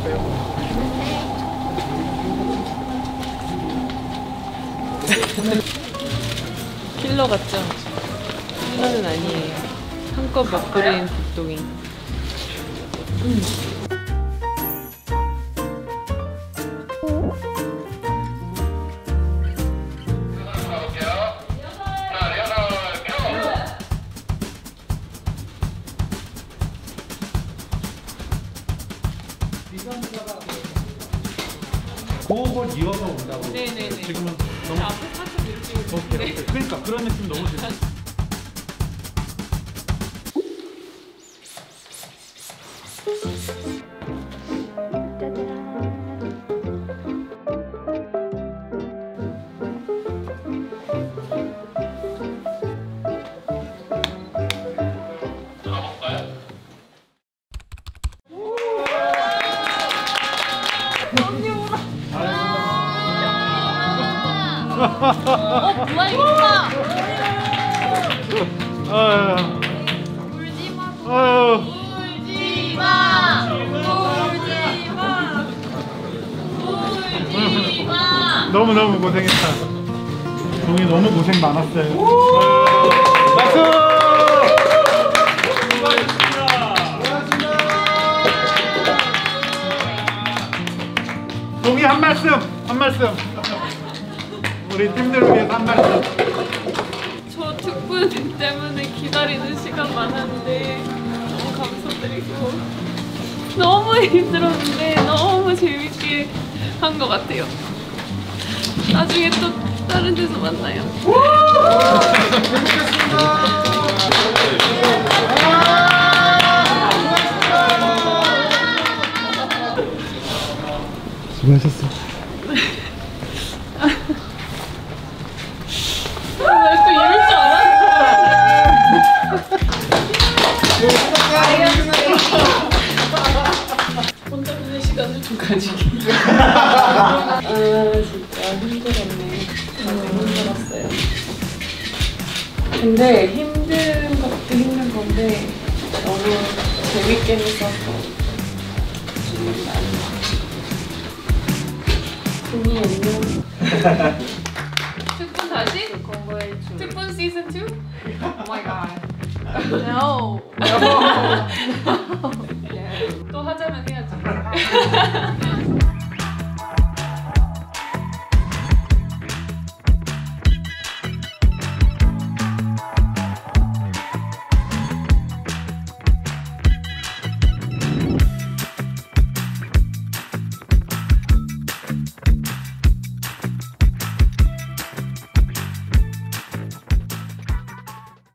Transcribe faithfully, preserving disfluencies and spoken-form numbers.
먹어보세요. 킬러 같죠? 킬러는 아니에요. 한껏 맛부린 닭동이. 음. 호흡을 이어서 온다고. 네네네. 지금은 너무 앞에 살짝 느끼고. 오케이, 오케이. 그러니까 그런 느낌 너무 좋아. 어, 뭐야 이거다. 아유. 울지 마. 아유. 울지 마. 울지 마. 울지 마. 너무 너무 고생했다. 동이 너무 고생 많았어요. 박수. 동이 한 말씀, 한 말씀. 우리 팀들을 위해서 한 말씀. 저 특분 때문에 기다리는 시간 많았는데 너무 감사드리고 너무 힘들었는데 너무 재밌게 한 것 같아요. 나중에 또 다른 데서 만나요. 수고하셨어. 또 이럴 줄 알았어. 혼자 있는 시간을 좀 가지게. 아 진짜 힘들었네. 너무 힘들었어요. 근데 힘든 것도 힘든 건데 너무 재밌게 했어서 지금 나는 돈이 안녕. 특분 다시? 특분 시즌 투? Oh my god. No. No. 또 하자면 해야지.